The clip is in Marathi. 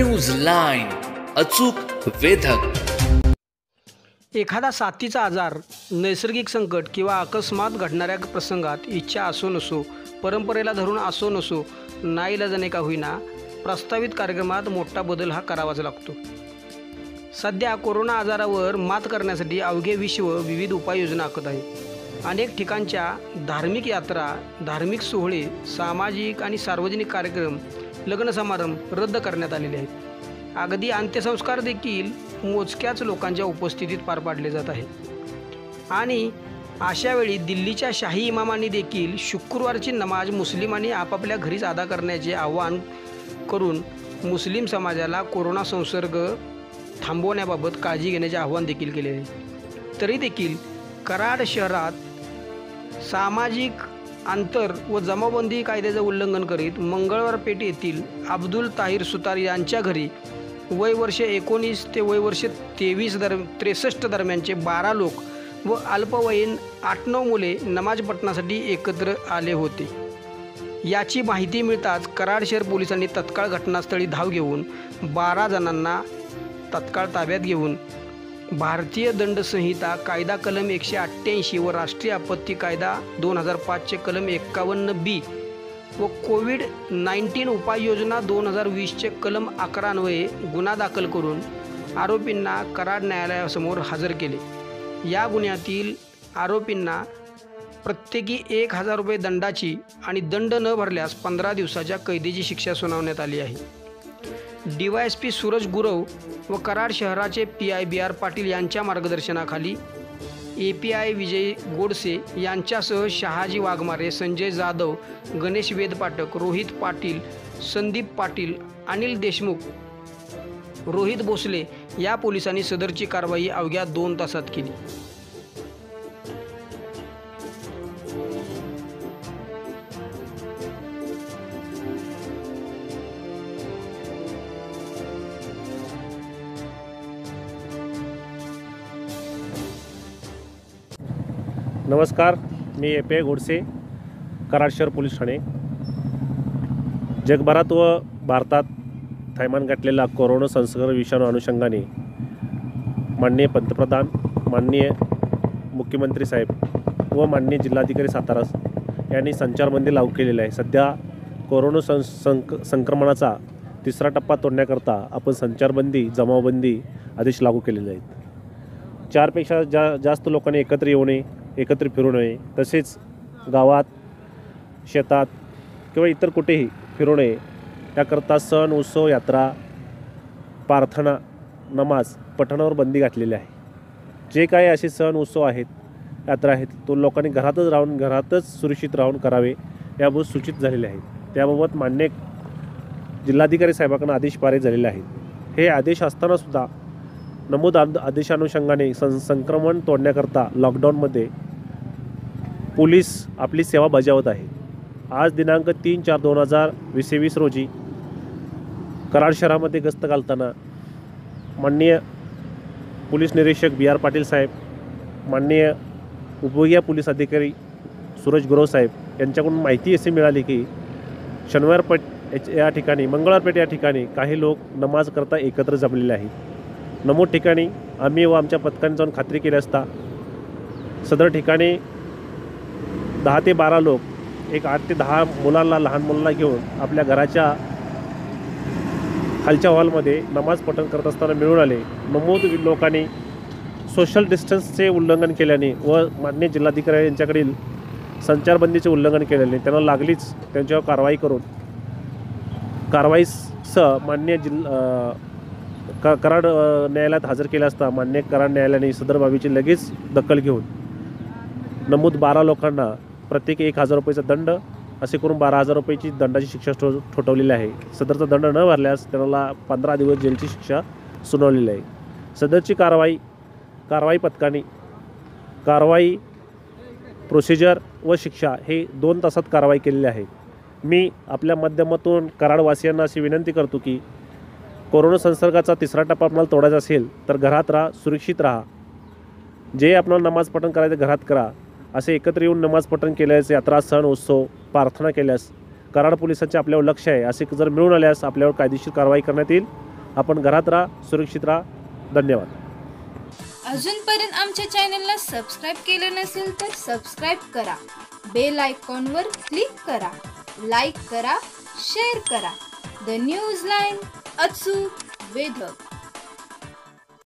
न्यूज लाईन, अचूक वेधक. एखादा साथीचा आजार, नैसर्गिक संकट किंवा अकस्मात घडणाऱ्या प्रसंगात इच्छा असो नसो, परंपरेला धरून असो नसो, नाईलाजाने का होईना प्रस्तावित कार्यक्रमात मोठा बदल हा करावाच लागतो. सध्या कोरोना आजारावर मात करण्यासाठी अवघे विश्व विविध उपाययोजना आखत आहे. अनेक ठिकाणच्या धार्मिक यात्रा, धार्मिक सोहळे, सामाजिक आणि सार्वजनिक कार्यक्रम, लग्न समारंभ रद्द करण्यात आलेले आहेत. अगदी अंत्यसंस्कार देखील मोजक्याच लोकांच्या उपस्थितीत पार पाडले जात आहे. आणि अशावेळी दिल्लीच्या शाही इमामांनी देखील शुक्रवारची नमाज मुस्लिमांनी आपापल्या घरीच अदा करण्याचे आवाहन करून मुस्लिम समाजाला कोरोना संसर्ग थांबवण्याबाबत काळजी घेण्याचे आवाहन देखील केले आहे. तरी देखील कराड शहरात सामाजिक अंतर व जमावबंदी कायद्याचे उल्लंघन करीत मंगळवार पेठ येथील अब्दुल ताहिर सुतार यांच्या घरी वय वर्ष 19 ते वय वर्ष 63 दरम्यानचे 12 लोक व अल्पवयीन 8-9 मुले नमाज पठणासाठी एकत्र आले होते. याची माहिती मिळताच कराड शहर पोलिसांनी तत्काळ घटनास्थळी धाव घेऊन 12 जणांना तत्काळ ताब्यात घेऊन भारतीय दंड संहिता कायदा कलम 188 व राष्ट्रीय आपत्ती कायदा 2005 कलम 51B व कोविड-19 उपाययोजना 2020 कलम 11 अन्वये गुन्हा दाखल करून आरोपींना कराड न्यायालयासमोर हजर केले. या गुन्ह्यातील आरोपींना प्रत्येकी 1000 रुपये दंडाची आणि दंड न भरल्यास 15 दिवसाच्या कैदेची शिक्षा सुनावण्यात आली आहे. DYSP सूरज गुरव व कराड शहराचे PI BR पाटील यांच्या मार्गदर्शनाखाली API विजय गोडसे यांच्यासह शहाजी वाघमारे, संजय जाधव, गणेश वेदपाठक, रोहित पाटील, संदीप पाटील, अनिल देशमुख, रोहित भोसले या पोलिसांनी सदरची कारवाई अवघ्या 2 तासात केली. नमस्कार, मी API गोडसे, कराड शहर पोलीस ठाणे. जगभरात व भारतात थैमान गाठलेला कोरोना संसर्ग विषाणू अनुषंगाने माननीय पंतप्रधान, माननीय मुख्यमंत्री साहेब व माननीय जिल्हाधिकारी सातारा यांनी संचारबंदी लागू केलेली आहे. सध्या कोरोना संक्रमणाचा 3रा टप्पा तोडण्याकरता आपण संचारबंदी, जमावबंदी आदेश लागू केलेले आहेत. 4 पेक्षा जास्त लोकांनी एकत्र येऊ नये, एकत्र फिरू नये, तसेच गावात, शेतात किंवा इतर कुठेही फिरू नये. त्याकरता सण, उत्सव, यात्रा, प्रार्थना, नमाज पठणावर बंदी घातलेली आहे. जे काही असे सण, उत्सव आहेत, यात्रा आहेत, तो लोकांनी घरातच सुरक्षित राहून करावे याबाबत सूचित झालेले आहेत. त्याबाबत मान्य जिल्हाधिकारी साहेबांकडून आदेश पारित झालेले आहेत. हे आदेश असतानासुद्धा नमूद आदेशानुषंगाने संक्रमण तोडण्याकरता लॉकडाऊनमध्ये पोलीस आपली सेवा बजावत आहे. आज दिनांक 3/4/2020 रोजी कराड शहरामध्ये गस्त घालताना माननीय पोलीस निरीक्षक BR पाटील साहेब, माननीय उपविभागीय पोलीस अधिकारी सूरज गुरव साहेब यांच्याकडून माहिती अशी मिळाली की शनिवारपेठ या ठिकाणी, मंगळवारपेठ या ठिकाणी काही लोक नमाज करता एकत्र जमलेले आहेत. नमूद ठिकाणी आम्ही व आमच्या पथकाने जाऊन खात्री केली असता सदर ठिकाणी 10 ते 12 लोक, एक 8 ते 10 मुलांना, लहान मुलांना घेऊन आपल्या घराच्या खालच्या हॉलमध्ये नमाज पठण करत असताना मिळून आले. नमूद लोकांनी सोशल डिस्टन्सचे उल्लंघन केल्याने व माननीय जिल्हाधिकारी यांच्याकडील संचारबंदीचे उल्लंघन केल्याने त्यांना लागलीच त्यांच्यावर कारवाई करून कारवाईसह माननीय कराड न्यायालयात हजर केला असता मान्य कराड न्यायालयाने सदर बाबीची लगेच दखल घेऊन नमूद 12 लोकांना प्रत्येकी 1000 रुपयेचा दंड असे करून 12,000 रुपयाची दंडाची शिक्षा ठोठावलेली आहे. सदरचा दंड न भरल्यास त्यांना 15 दिवस जेलची शिक्षा सुनावलेली आहे. सदरची कारवाई पथकाने कारवाई, प्रोसिजर व शिक्षा हे 2 तासात कारवाई केलेली आहे. मी आपल्या माध्यमातून कराडवासियांना अशी विनंती करतो की कोरोना संसर्गाचा 3रा टप्पा आपल्याला तोडायचा असेल तर घरात राहा, सुरक्षित राहा. जे आपल्याला नमाज पठण करायचं घरात करा. असे एकत्र येऊन नमाज पठण केल्यास, यात्रा, सण, उत्सव, प्रार्थना केल्यास कराड पोलिसांचे आपल्यावर लक्ष आहे. असे जर मिळून आल्यास आपल्यावर कायदेशीर कारवाई करण्यात येईल आपण घरात राहा, सुरक्षित राहा. धन्यवाद. अजूनपर्यंत आमच्या चॅनलला सबस्क्राईब केलं नसेल तर सबस्क्राईब करा, बेल आयकॉनवर क्लिक करा, लाईक करा, शेअर करा. द न्यूज लाईन, अचूक वेधक.